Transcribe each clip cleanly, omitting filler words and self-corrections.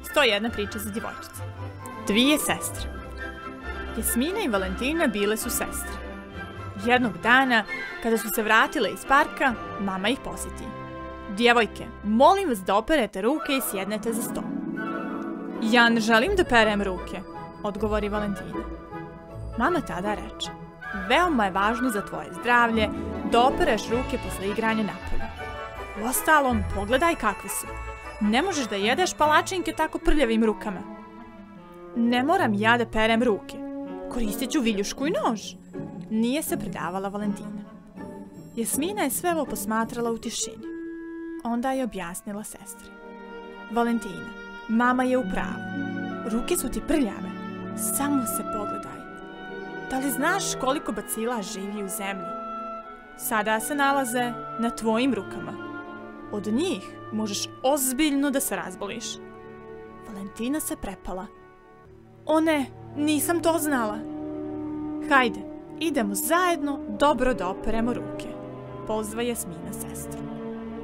101 priča za djevojčice. Dvije sestre. Jasmina i Valentina bile su sestre. Jednog dana, kada su se vratile iz parka, mama ih posjeti. Djevojke, molim vas da operete ruke i sjednete za sto. Ja ne želim da perem ruke, odgovori Valentina. Mama tada reče, veoma je važno za tvoje zdravlje da opereš ruke posle igranja napolju. Uostalom, pogledaj kakve su. Ne možeš da jedeš palačinke tako prljavim rukama. Ne moram ja da perem ruke. Koristit ću viljušku i nož. Nije se predavala Valentina. Jasmina je sve ovo posmatrala u tišini. Onda je objasnila sestri. Valentina, mama je u pravu. Ruke su ti prljave. Samo se pogledaj. Da li znaš koliko bacila živi u zemlji? Sada se nalaze na tvojim rukama. Od njih možeš ozbiljno da se razboliš. Valentina se prepala. O ne, nisam to znala. Hajde, idemo zajedno dobro da operemo ruke, pozva Jasmina sestru.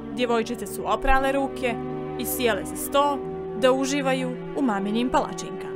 Djevojčice su oprale ruke i sjele za sto da uživaju u maminim palačinkama.